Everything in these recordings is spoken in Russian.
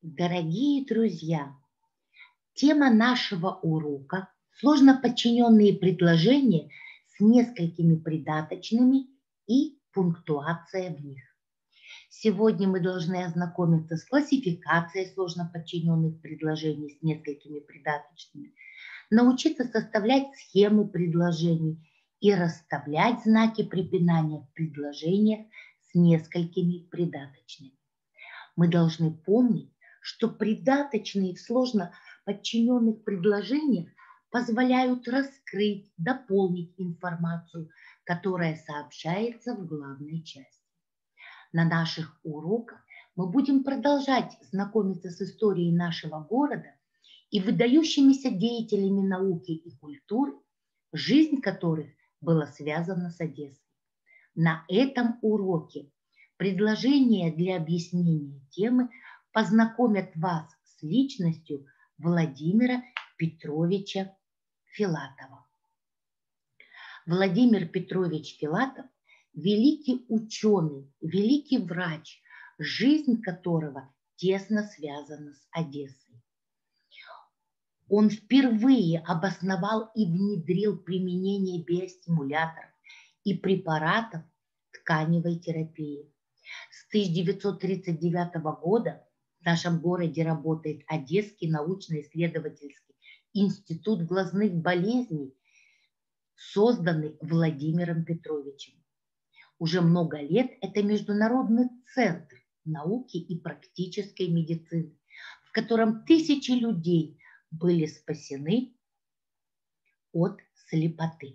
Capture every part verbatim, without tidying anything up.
Дорогие друзья, тема нашего урока – сложно подчиненные предложения с несколькими придаточными и пунктуация в них. Сегодня мы должны ознакомиться с классификацией сложно подчиненных предложений с несколькими придаточными, научиться составлять схемы предложений и расставлять знаки препинания в предложениях с несколькими придаточными. Мы должны помнить, что придаточные в сложно подчиненных предложениях позволяют раскрыть, дополнить информацию, которая сообщается в главной части. На наших уроках мы будем продолжать знакомиться с историей нашего города и выдающимися деятелями науки и культуры, жизнь которых была связана с Одессой. На этом уроке предложения для объяснения темы познакомят вас с личностью Владимира Петровича Филатова. Владимир Петрович Филатов – великий ученый, великий врач, жизнь которого тесно связана с Одессой. Он впервые обосновал и внедрил применение биостимуляторов и препаратов тканевой терапии. С тысяча девятьсот тридцать девятого года в нашем городе работает Одесский научно-исследовательский институт глазных болезней, созданный Владимиром Петровичем. Уже много лет это международный центр науки и практической медицины, в котором тысячи людей были спасены от слепоты.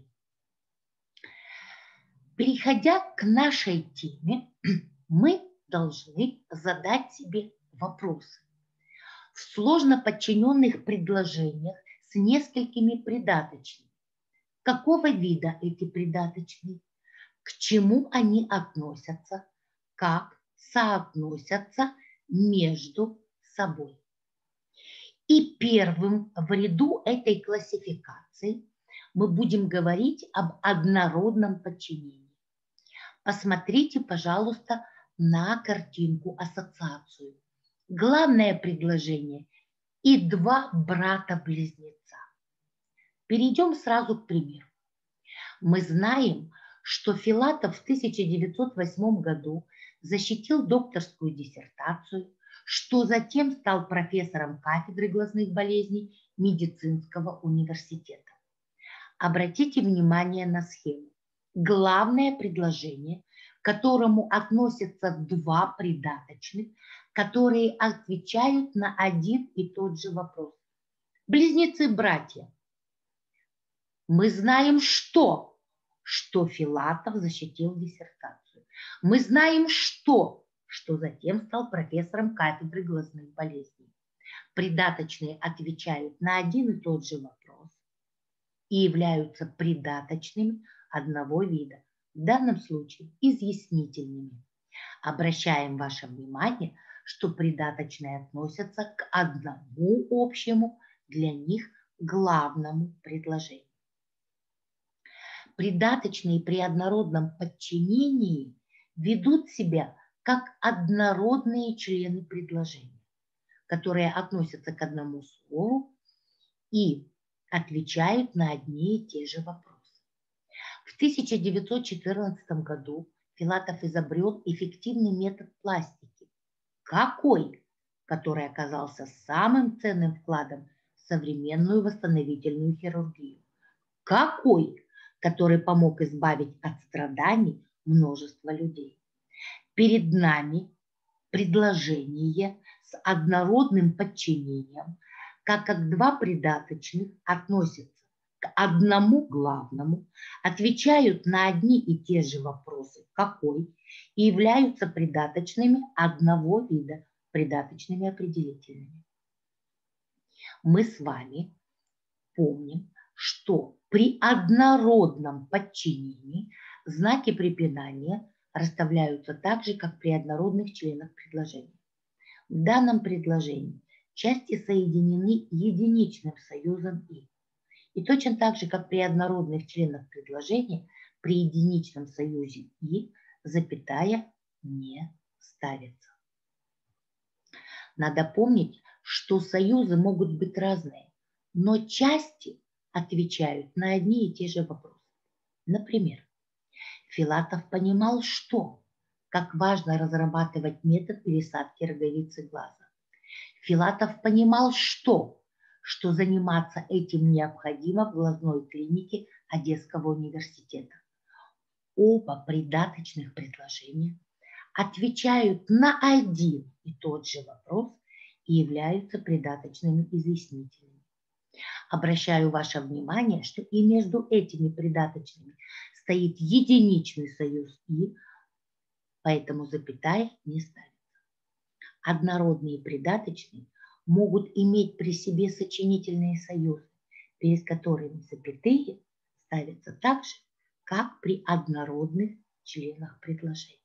Переходя к нашей теме, мы должны задать себе вопросы. В сложно подчиненных предложениях с несколькими придаточными. Какого вида эти придаточные? К чему они относятся? Как соотносятся между собой? И первым в ряду этой классификации мы будем говорить об однородном подчинении. Посмотрите, пожалуйста, на картинку ассоциацию. Главное предложение и два брата-близнеца. Перейдем сразу к примеру. Мы знаем, что Филатов в тысяча девятьсот восьмом году защитил докторскую диссертацию, что затем стал профессором кафедры глазных болезней медицинского университета. Обратите внимание на схему. Главное предложение, к которому относятся два придаточных, которые отвечают на один и тот же вопрос. Близнецы-братья. Мы знаем, что, что Филатов защитил диссертацию. Мы знаем, что, что затем стал профессором кафедры глазных болезней. Придаточные отвечают на один и тот же вопрос и являются придаточными одного вида, в данном случае изъяснительными. Обращаем ваше внимание, что придаточные относятся к одному общему для них главному предложению. Придаточные при однородном подчинении ведут себя как однородные члены предложения, которые относятся к одному слову и отвечают на одни и те же вопросы. В тысяча девятьсот четырнадцатом году Филатов изобрел эффективный метод пластики. Какой? Который оказался самым ценным вкладом в современную восстановительную хирургию. Какой? Который помог избавить от страданий множество людей. Перед нами предложение с однородным подчинением, как как два придаточных относятся к одному главному, отвечают на одни и те же вопросы «какой» и являются придаточными одного вида, придаточными определительными. Мы с вами помним, что при однородном подчинении знаки препинания расставляются так же, как при однородных членах предложения. В данном предложении части соединены единичным союзом «и». И точно так же, как при однородных членах предложения, при единичном союзе «и» запятая не ставится. Надо помнить, что союзы могут быть разные, но части отвечают на одни и те же вопросы. Например, Филатов понимал, что, как важно разрабатывать метод пересадки роговицы глаза. Филатов понимал, что, что заниматься этим необходимо в глазной клинике Одесского университета. Оба придаточных предложения отвечают на один и тот же вопрос и являются придаточными изъяснителями. Обращаю ваше внимание, что и между этими придаточными стоит единичный союз «и», поэтому запятая не ставится. Однородные придаточные могут иметь при себе сочинительные союзы, перед которыми запятые ставятся так же, как при однородных членах предложения.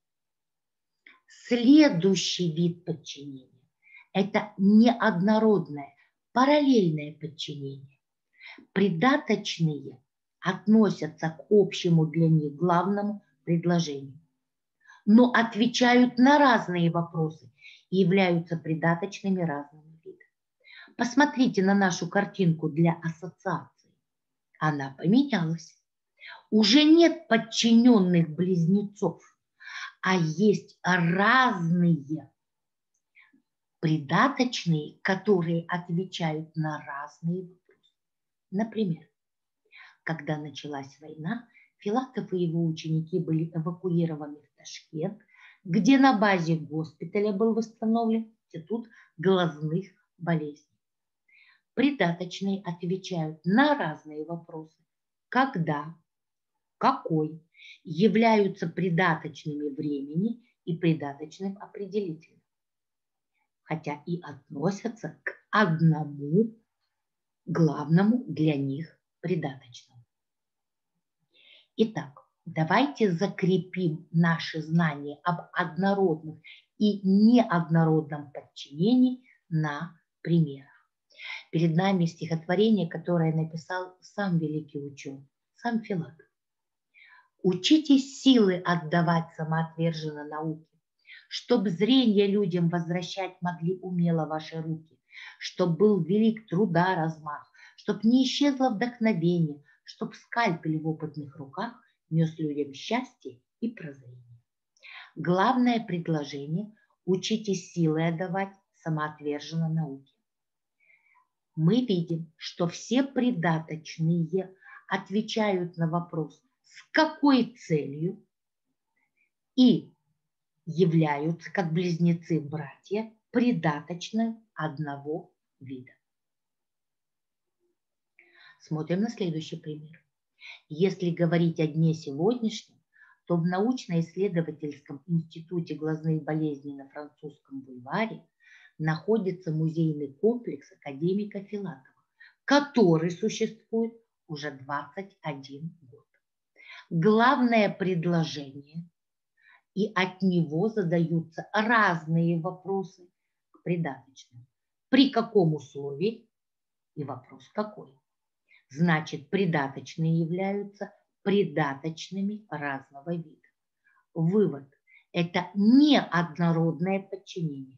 Следующий вид подчинения – это неоднородное, параллельное подчинение. Придаточные относятся к общему для них главному предложению, но отвечают на разные вопросы и являются придаточными разного вида. Посмотрите на нашу картинку для ассоциации. Она поменялась. Уже нет подчиненных близнецов, а есть разные придаточные, которые отвечают на разные вопросы. Например, когда началась война, Филатов и его ученики были эвакуированы в Ташкент, где на базе госпиталя был восстановлен институт глазных болезней. Придаточные отвечают на разные вопросы. Когда, какой, являются придаточными времени и придаточным определителем, хотя и относятся к одному главному для них придаточному. Итак, давайте закрепим наши знания об однородных и неоднородном подчинении на примерах. Перед нами стихотворение, которое написал сам великий ученый, сам Филатов. «Учитесь силы отдавать самоотверженно науке, чтоб зрение людям возвращать могли умело ваши руки, чтоб был велик труда размах, чтоб не исчезло вдохновение, чтоб скальпель в опытных руках нес людям счастье и прозрение. Главное предложение – учитесь силы отдавать самоотверженно науке». Мы видим, что все придаточные отвечают на вопрос «с какой целью?» и являются, как близнецы-братья, придаточно одного вида. Смотрим на следующий пример. Если говорить о дне сегодняшнем, то в научно-исследовательском институте глазных болезней на Французском бульваре находится музейный комплекс академика Филатова, который существует уже двадцать один год. Главное предложение, и от него задаются разные вопросы к придаточным. При каком условии и вопрос какой? Значит, придаточные являются придаточными разного вида. Вывод – это неоднородное подчинение.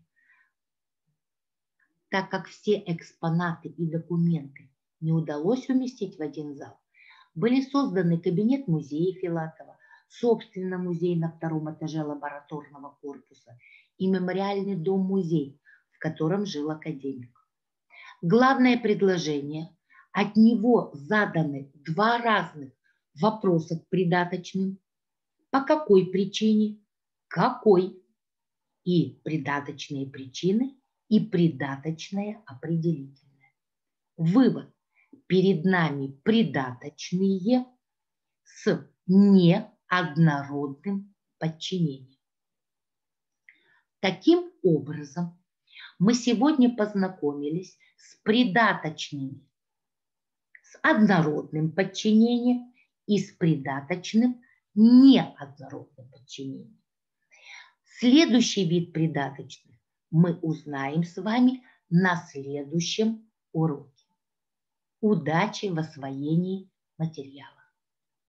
Так как все экспонаты и документы не удалось уместить в один зал, были созданы кабинет музея Филатова, собственно музей на втором этаже лабораторного корпуса и мемориальный дом-музей, в котором жил академик. Главное предложение, от него заданы два разных вопроса к придаточным. По какой причине, какой, и придаточные причины, и придаточное определительное. Вывод. Перед нами придаточные с неоднородным подчинением. Таким образом, мы сегодня познакомились с придаточными, с однородным подчинением и с придаточным неоднородным подчинением. Следующий вид придаточных мы узнаем с вами на следующем уроке. Удачи в освоении материала.